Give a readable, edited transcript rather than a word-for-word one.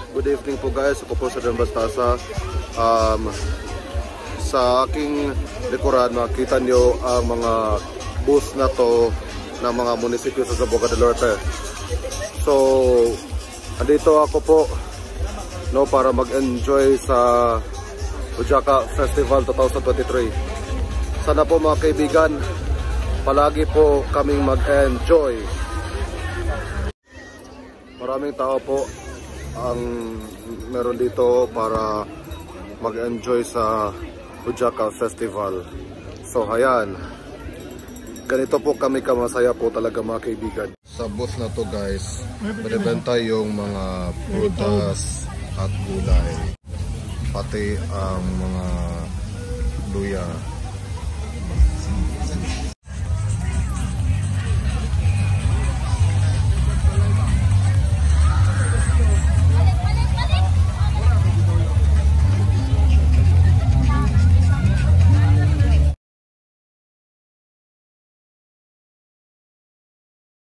Good evening po guys, ako po sa Dan Bastasa. Sa aking likuran, makita nyo ang mga bus na to ng mga munisipyo sa Zamboanga del Norte. So, andito ako po para mag-enjoy sa Bujaka Festival 2023. Sana po mga kaibigan, palagi po kaming mag-enjoy. Maraming tao po ang meron dito para mag-enjoy sa Bujaka Festival. So ayan, ganito po kami kamasaya po talaga mga kaibigan. Sa booth na to guys, binibenta yung mga prutas at gulay, pati ang mga luya.